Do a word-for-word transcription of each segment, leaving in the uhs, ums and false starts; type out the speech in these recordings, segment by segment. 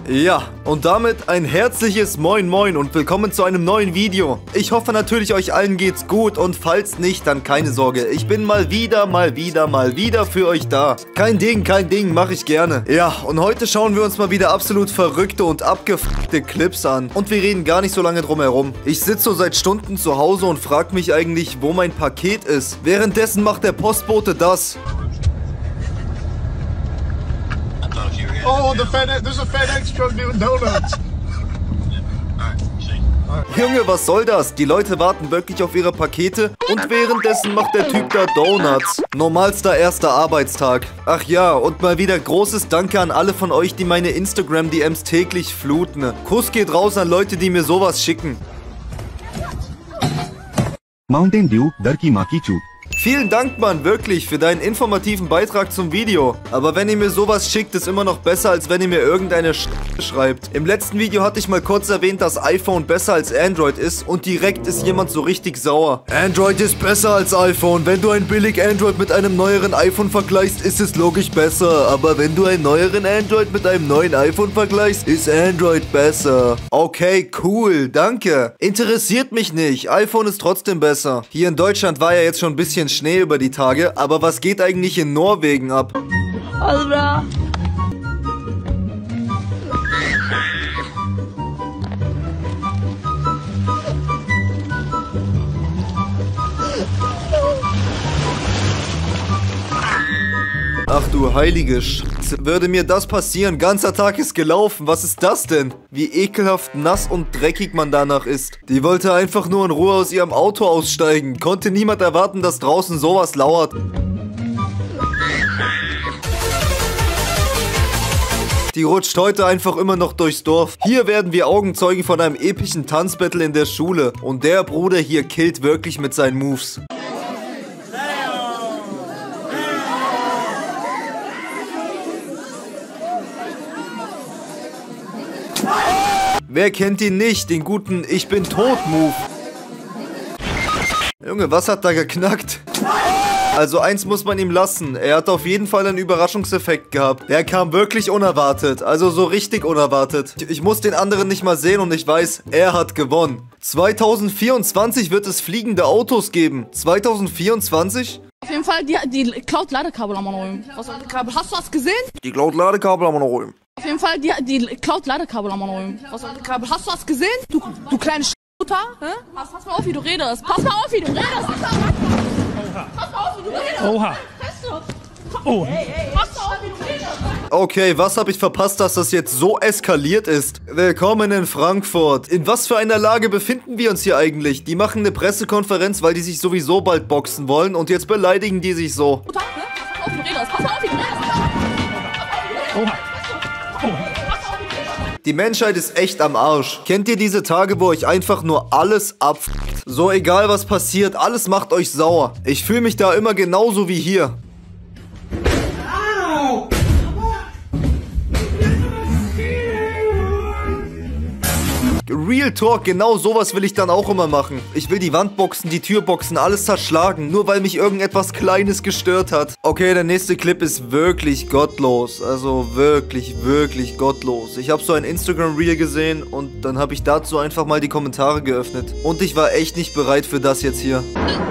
Ja, und damit ein herzliches Moin Moin und willkommen zu einem neuen Video. Ich hoffe natürlich, euch allen geht's gut und falls nicht, dann keine Sorge. Ich bin mal wieder, mal wieder, mal wieder für euch da. Kein Ding, kein Ding, mache ich gerne. Ja, und heute schauen wir uns mal wieder absolut verrückte und abgefuckte Clips an. Und wir reden gar nicht so lange drum herum. Ich sitze so seit Stunden zu Hause und frage mich eigentlich, wo mein Paket ist. Währenddessen macht der Postbote das. Oh, the FedEx, there's a FedEx truck doing donuts. Junge, was soll das? Die Leute warten wirklich auf ihre Pakete und währenddessen macht der Typ da Donuts. Normalster erster Arbeitstag. Ach ja, und mal wieder großes Danke an alle von euch, die meine Instagram-D Ms täglich fluten. Kuss geht raus an Leute, die mir sowas schicken. Mountain Dew, Dar ki maa ki chut. Vielen Dank, Mann, wirklich, für deinen informativen Beitrag zum Video. Aber wenn ihr mir sowas schickt, ist immer noch besser, als wenn ihr mir irgendeine Sch schreibt. Im letzten Video hatte ich mal kurz erwähnt, dass iPhone besser als Android ist und direkt ist jemand so richtig sauer. Android ist besser als iPhone. Wenn du ein billig Android mit einem neueren iPhone vergleichst, ist es logisch besser. Aber wenn du einen neueren Android mit einem neuen iPhone vergleichst, ist Android besser. Okay, cool, danke. Interessiert mich nicht. iPhone ist trotzdem besser. Hier in Deutschland war ja jetzt schon ein bisschen Schnee über die Tage, aber was geht eigentlich in Norwegen ab? Alter. Ach du heilige Scheiße. Würde mir das passieren, ganzer Tag ist gelaufen. Was ist das denn? Wie ekelhaft nass und dreckig man danach ist. Die wollte einfach nur in Ruhe aus ihrem Auto aussteigen. Konnte niemand erwarten, dass draußen sowas lauert. Die rutscht heute einfach immer noch durchs Dorf. Hier werden wir Augenzeugen von einem epischen Tanzbattle in der Schule. Und der Bruder hier killt wirklich mit seinen Moves. Wer kennt ihn nicht, den guten Ich bin tot-Move? Junge, was hat da geknackt? Also eins muss man ihm lassen, er hat auf jeden Fall einen Überraschungseffekt gehabt. Der kam wirklich unerwartet, also so richtig unerwartet. Ich muss den anderen nicht mal sehen und ich weiß, er hat gewonnen. zweitausendvierundzwanzig wird es fliegende Autos geben. zweitausendvierundzwanzig? Auf jeden Fall, die, die Cloud-Ladekabel haben wir noch rum. Was, hast du was gesehen? Die Cloud-Ladekabel haben wir noch rum. Auf jeden Fall, die, die Cloud-Ladekabel haben wir noch rum. Was, hast du was gesehen? Du, du kleine Sch***mutter? Pass, pass mal auf, wie du redest. Pass mal auf, wie du redest. Pass mal auf, wie du redest. Oha. Oh. Hey, hey, pass mal auf, wie du redest. Okay, was habe ich verpasst, dass das jetzt so eskaliert ist? Willkommen in Frankfurt. In was für einer Lage befinden wir uns hier eigentlich? Die machen eine Pressekonferenz, weil die sich sowieso bald boxen wollen und jetzt beleidigen die sich so. Pass mal auf, wie du redest. Pass mal auf, wie du redest. Oha. Die Menschheit ist echt am Arsch. Kennt ihr diese Tage, wo euch einfach nur alles abfuckt? So egal was passiert, alles macht euch sauer. Ich fühle mich da immer genauso wie hier. Real Talk, genau sowas will ich dann auch immer machen. Ich will die Wand boxen, die Tür boxen, alles zerschlagen, nur weil mich irgendetwas Kleines gestört hat. Okay, der nächste Clip ist wirklich gottlos. Also wirklich, wirklich gottlos. Ich habe so ein Instagram-Reel gesehen und dann habe ich dazu einfach mal die Kommentare geöffnet. Und ich war echt nicht bereit für das jetzt hier.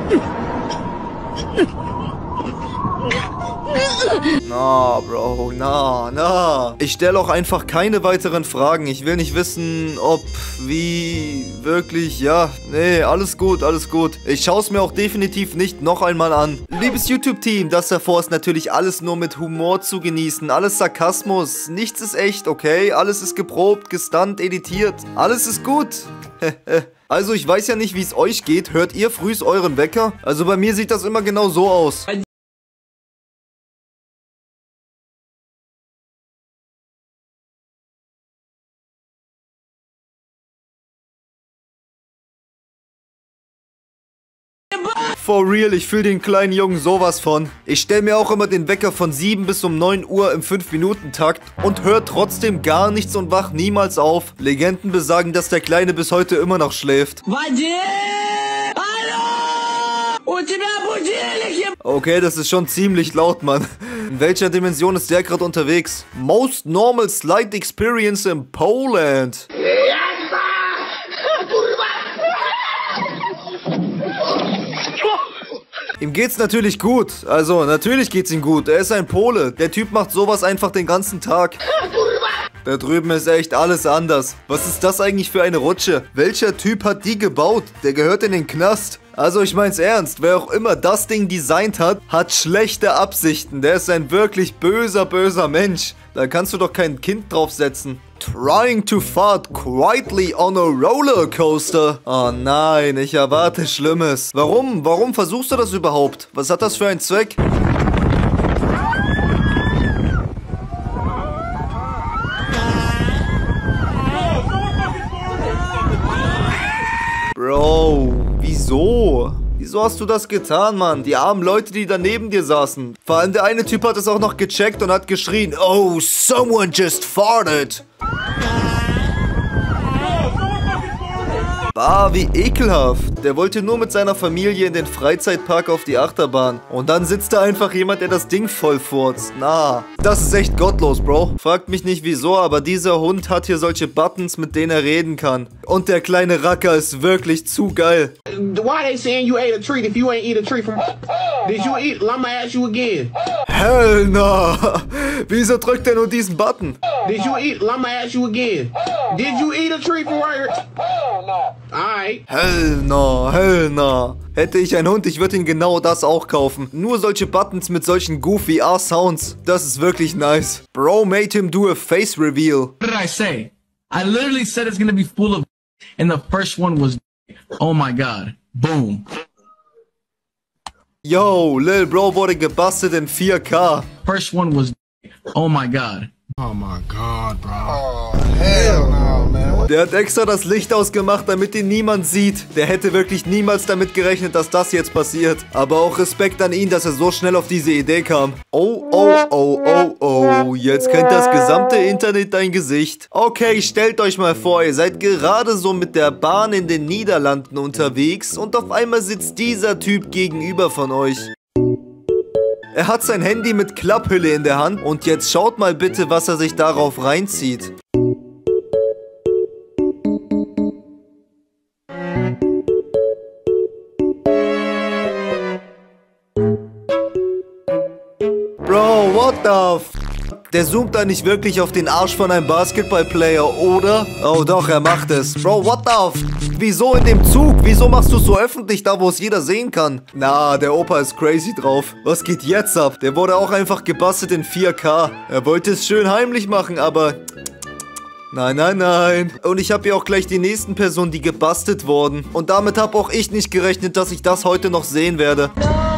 Na, Bro, na, na. Ich stelle auch einfach keine weiteren Fragen. Ich will nicht wissen, ob, wie, wirklich, ja. Nee, alles gut, alles gut. Ich schaue es mir auch definitiv nicht noch einmal an. Liebes YouTube-Team, das davor ist natürlich alles nur mit Humor zu genießen. Alles Sarkasmus. Nichts ist echt, okay? Alles ist geprobt, gestunt, editiert. Alles ist gut. Also, ich weiß ja nicht, wie es euch geht. Hört ihr frühs euren Wecker? Also, bei mir sieht das immer genau so aus. For real, ich fühle den kleinen Jungen sowas von. Ich stelle mir auch immer den Wecker von sieben bis um neun Uhr im fünf Minuten Takt und höre trotzdem gar nichts und wach niemals auf. Legenden besagen, dass der Kleine bis heute immer noch schläft. Hallo! Okay, das ist schon ziemlich laut, Mann. In welcher Dimension ist der gerade unterwegs? Most normal slide experience in Poland. Ihm geht's natürlich gut. Also, natürlich geht's ihm gut. Er ist ein Pole. Der Typ macht sowas einfach den ganzen Tag. Da drüben ist echt alles anders. Was ist das eigentlich für eine Rutsche? Welcher Typ hat die gebaut? Der gehört in den Knast. Also ich mein's ernst, wer auch immer das Ding designt hat, hat schlechte Absichten. Der ist ein wirklich böser, böser Mensch. Da kannst du doch kein Kind draufsetzen. Trying to fart quietly on a roller coaster. Oh nein, ich erwarte Schlimmes. Warum? Warum versuchst du das überhaupt? Was hat das für einen Zweck? Bro, wieso? Wieso hast du das getan, Mann? Die armen Leute, die da neben dir saßen. Vor allem der eine Typ hat es auch noch gecheckt und hat geschrien, oh, someone just farted. Bah, wie ekelhaft. Der wollte nur mit seiner Familie in den Freizeitpark auf die Achterbahn. Und dann sitzt da einfach jemand, der das Ding voll furzt. Na, das ist echt gottlos, Bro. Fragt mich nicht wieso, aber dieser Hund hat hier solche Buttons, mit denen er reden kann. Und der kleine Racker ist wirklich zu geil. Why they saying you ate a treat if you ain't eat a treat from... Did you eat... I'ma ask you again. Hell no. Wieso drückt er nur diesen Button? Did you eat... I'ma ask you again. Did you eat a treat from where... Hell no. Alright. Hell no, hell no. Hätte ich einen Hund, ich würde ihn genau das auch kaufen. Nur solche Buttons mit solchen goofy ass Sounds. Das ist wirklich nice. Bro made him do a face reveal. What did I say? I literally said it's gonna be full of and the first one was oh my god. Boom. Yo, Lil Bro wurde gebastelt in vier K. First one was oh my god. Oh my god, bro. Oh, hell no, man. Der hat extra das Licht ausgemacht, damit ihn niemand sieht. Der hätte wirklich niemals damit gerechnet, dass das jetzt passiert. Aber auch Respekt an ihn, dass er so schnell auf diese Idee kam. Oh, oh, oh, oh, oh. Jetzt kennt das gesamte Internet dein Gesicht. Okay, stellt euch mal vor, ihr seid gerade so mit der Bahn in den Niederlanden unterwegs und auf einmal sitzt dieser Typ gegenüber von euch. Er hat sein Handy mit Klapphülle in der Hand und jetzt schaut mal bitte, was er sich darauf reinzieht. Bro, what the f... Der zoomt da nicht wirklich auf den Arsch von einem Basketballplayer, oder? Oh doch, er macht es. Bro, what the f... Wieso in dem Zug? Wieso machst du es so öffentlich, da wo es jeder sehen kann? Na, der Opa ist crazy drauf. Was geht jetzt ab? Der wurde auch einfach gebastelt in vier K. Er wollte es schön heimlich machen, aber... Nein, nein, nein. Und ich habe hier auch gleich die nächsten Personen, die gebastelt wurden. Und damit habe auch ich nicht gerechnet, dass ich das heute noch sehen werde.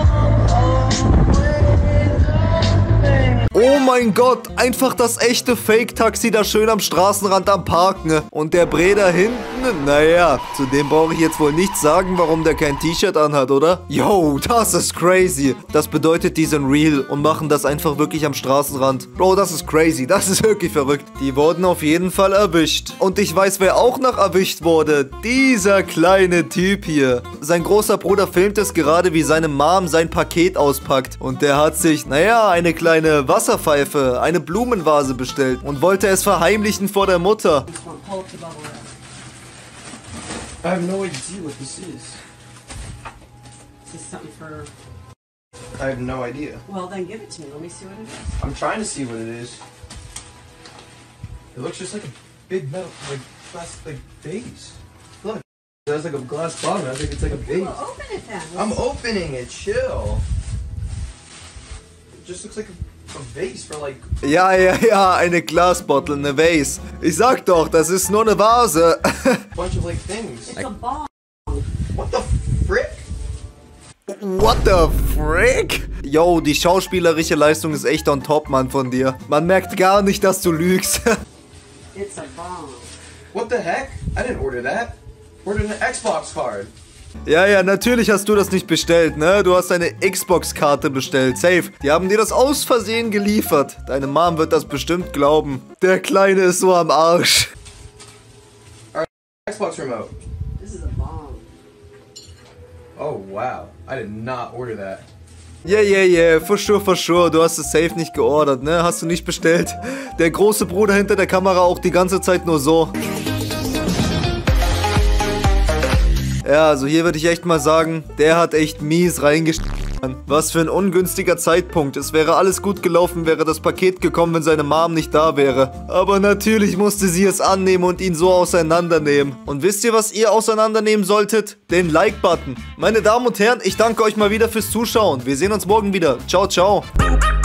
Oh mein Gott, einfach das echte Fake-Taxi da schön am Straßenrand am Parken. Und der Bre da hinten, naja, zu dem brauche ich jetzt wohl nichts sagen, warum der kein T-Shirt anhat, oder? Yo, das ist crazy. Das bedeutet, die sind real und machen das einfach wirklich am Straßenrand. Bro, das ist crazy, das ist wirklich verrückt. Die wurden auf jeden Fall erwischt. Und ich weiß, wer auch noch erwischt wurde. Dieser kleine Typ hier. Sein großer Bruder filmt es gerade, wie seine Mom sein Paket auspackt. Und der hat sich, naja, eine kleine Wasserpfeife, eine Blumenvase bestellt und wollte es verheimlichen vor der Mutter. I have no idea what this is. Is this something for... I have no idea. Well, then give it to me. Let me see what it is. I'm trying to see what it is. It looks just like a big metal, like plastic, like vase. Look, it has like a glass bottom. I think it's like a vase. Well, open it then. I'm opening it. Chill. It just looks like a, a vase for like. Ja, ja, ja, eine Glasbottle, eine Vase. Ich sag doch, das ist nur eine Vase. Bunch of like things. It's Like, a bomb. what the frick? What the frick? Yo, die schauspielerische Leistung ist echt on top, Mann, von dir. Man merkt gar nicht, dass du lügst. It's a bomb. What the heck? I didn't order that. Ordered an Xbox card. Ja, ja, natürlich hast du das nicht bestellt, ne? Du hast eine Xbox-Karte bestellt, safe. Die haben dir das aus Versehen geliefert. Deine Mom wird das bestimmt glauben. Der Kleine ist so am Arsch. Xbox remote. This is a bomb. Oh, wow. I did not order that. Yeah, yeah, yeah, for sure, for sure. Du hast es safe nicht geordert, ne? Hast du nicht bestellt? Der große Bruder hinter der Kamera auch die ganze Zeit nur so. Ja, also hier würde ich echt mal sagen, der hat echt mies reingesteckt. Was für ein ungünstiger Zeitpunkt. Es wäre alles gut gelaufen, wäre das Paket gekommen, wenn seine Mom nicht da wäre. Aber natürlich musste sie es annehmen und ihn so auseinandernehmen. Und wisst ihr, was ihr auseinandernehmen solltet? Den Like-Button. Meine Damen und Herren, ich danke euch mal wieder fürs Zuschauen. Wir sehen uns morgen wieder. Ciao, ciao.